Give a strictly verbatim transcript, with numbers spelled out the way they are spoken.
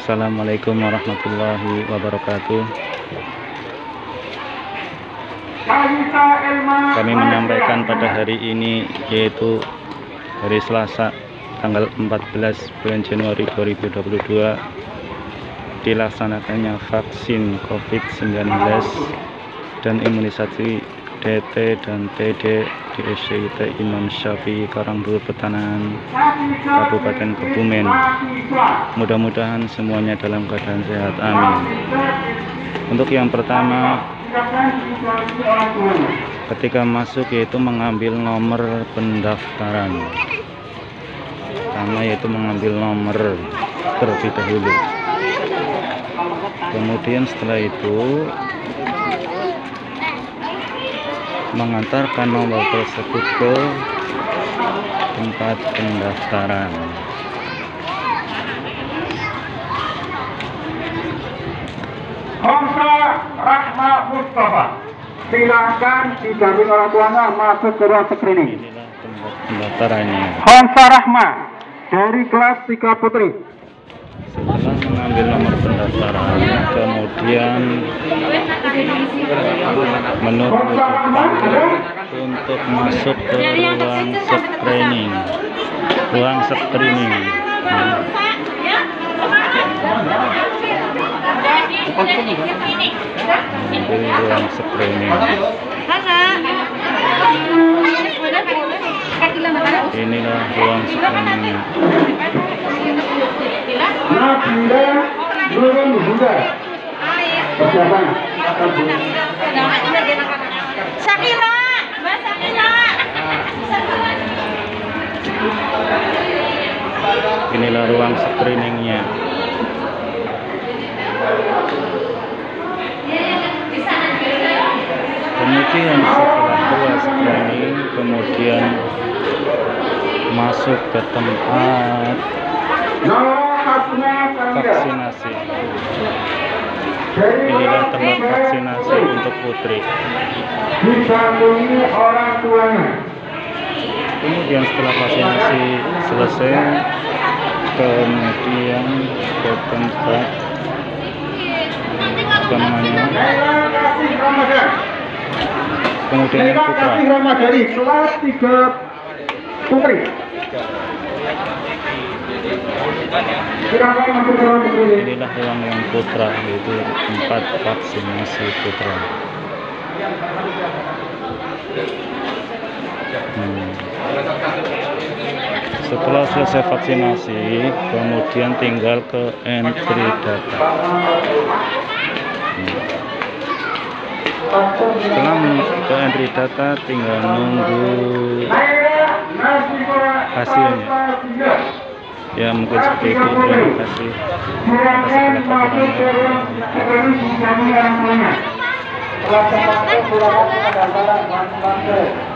Assalamualaikum warahmatullahi wabarakatuh. Kami menyampaikan pada hari ini, yaitu hari Selasa tanggal empat belas bulan Januari dua ribu dua puluh dua, dilaksanakannya vaksin COVID sembilan belas dan imunisasi D T dan T D di S D I T Imam Syafi'i Karangdul Petanan, Kabupaten Kebumen. Mudah-mudahan semuanya dalam keadaan sehat, amin. Untuk yang pertama, ketika masuk yaitu mengambil nomor pendaftaran. Pertama yaitu mengambil nomor terlebih dahulu. Kemudian setelah itu mengantarkan nomor tersebut ke tempat pendaftaran. Homsa Rahma Mustafa, silakan didamping orang tuanya masuk ke ruang screening. Inilah tempat pendaftarannya. Homsa Rahma dari kelas tiga Putri. Setelah mengambil nomor pendaftaran, kemudian menurut untuk masuk ke ruang screening. Ruang screening. Ambil ruang screening. Inilah ruang screening. Nabila Nurul Huda. Persiapan. Sakila, Mbak Sakila. Inilah ruang screeningnya. Kemudian setelah keluar screening, kemudian masuk ke tempat vaksinasi. Inilah tempat vaksinasi untuk putri. Didampingi orang tuanya. Kemudian setelah vaksinasi selesai, kemudian ke tempat apa namanya? Kemudian yang putra. Kasih Ramadhani kelas tiga Putri. Silakan masuk ke ruang screening. Inilah ruang yang putra, yaitu tempat vaksinasi putra. Hmm. Setelah selesai vaksinasi, kemudian tinggal ke entry data. Hmm. Setelah ke entry data, tinggal nunggu hasilnya. Ya, mungkin seperti itu. Terima kasih atas segala perhatiannya.